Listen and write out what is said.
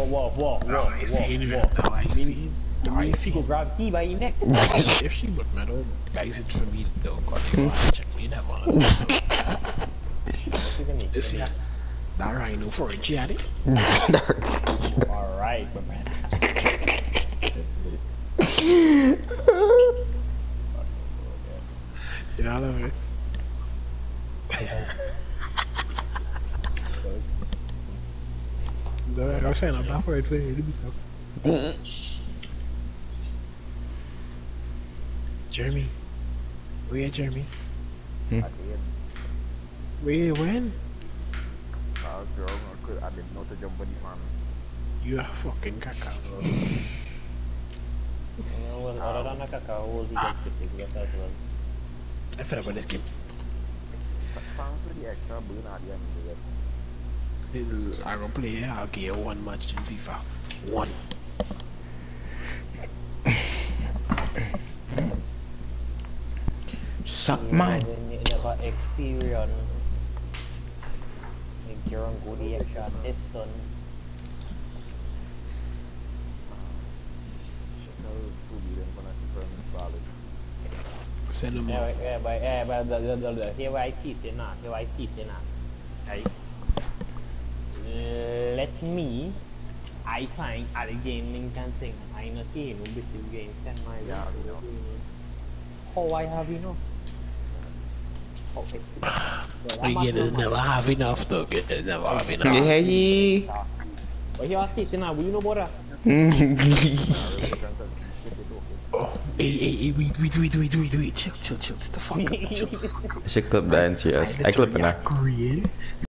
I see it. I see it. I see Go it. grab key by your neck. If she look metal, guys, it's for me though. God, you want to check me that one. Listen, that rhino for a Gianni. Alright, my man. You know, I love it. I'm saying I'm not for it for you to be talking. Jeremy. Where you at, Jeremy? Where you when? I didn't know to jump on the man. You are fucking caca. Well, other than a cacao, we'll be as well. I feel about this game. Thanks for the extra burn at the end of it. I'm gonna play okay, one match in FIFA. One. Suck mine. Never experience. Make Jeron go the extra distance. Send them up. Here I teach you now. Right? Let me. I find other gaming can sing. I know team will be still game. Send my how I have enough. You never have enough though. You never have enough. Yeah. But here I teach you now. We know about Oh, hey, wait. Chill. Shut the fuck up. She clip that into us. I clip it now.